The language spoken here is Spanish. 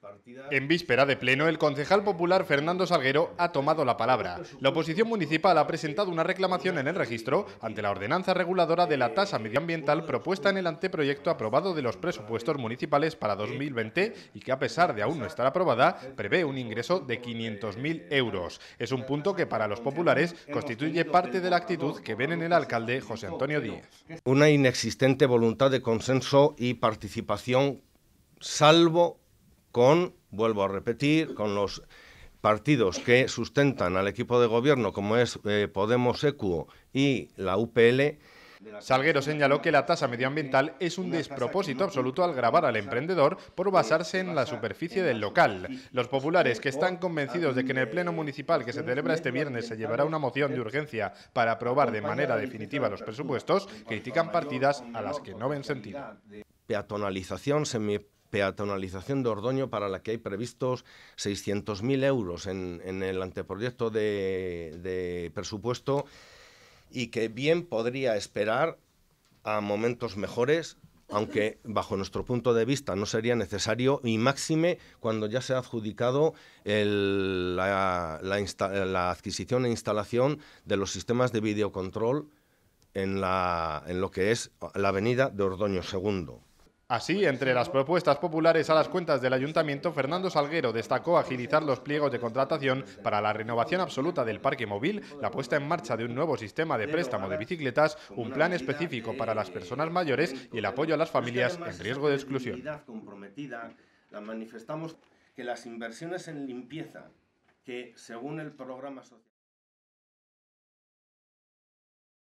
En víspera de pleno, el concejal popular Fernando Salguero ha tomado la palabra. La oposición municipal ha presentado una reclamación en el registro ante la ordenanza reguladora de la tasa medioambiental propuesta en el anteproyecto aprobado de los presupuestos municipales para 2020 y que, a pesar de aún no estar aprobada, prevé un ingreso de 500.000 euros. Es un punto que para los populares constituye parte de la actitud que ven en el alcalde José Antonio Díez. Una inexistente voluntad de consenso y participación, salvo vuelvo a repetir, con los partidos que sustentan al equipo de gobierno, como es Podemos, Equo y la UPL. Salguero señaló que la tasa medioambiental es un despropósito absoluto al gravar al emprendedor por basarse en la superficie del local. Los populares, que están convencidos de que en el pleno municipal que se celebra este viernes se llevará una moción de urgencia para aprobar de manera definitiva los presupuestos, critican partidas a las que no ven sentido. Peatonalización, semipeatonalización de Ordoño, para la que hay previstos 600.000 euros en el anteproyecto de presupuesto, y que bien podría esperar a momentos mejores, aunque bajo nuestro punto de vista no sería necesario, y máxime cuando ya se ha adjudicado la adquisición e instalación de los sistemas de videocontrol en lo que es la avenida de Ordoño II. Así, entre las propuestas populares a las cuentas del ayuntamiento, Fernando Salguero destacó agilizar los pliegos de contratación para la renovación absoluta del parque móvil, la puesta en marcha de un nuevo sistema de préstamo de bicicletas, un plan específico para las personas mayores y el apoyo a las familias en riesgo de exclusión. Manifestamos que las inversiones en limpieza, que según el programa social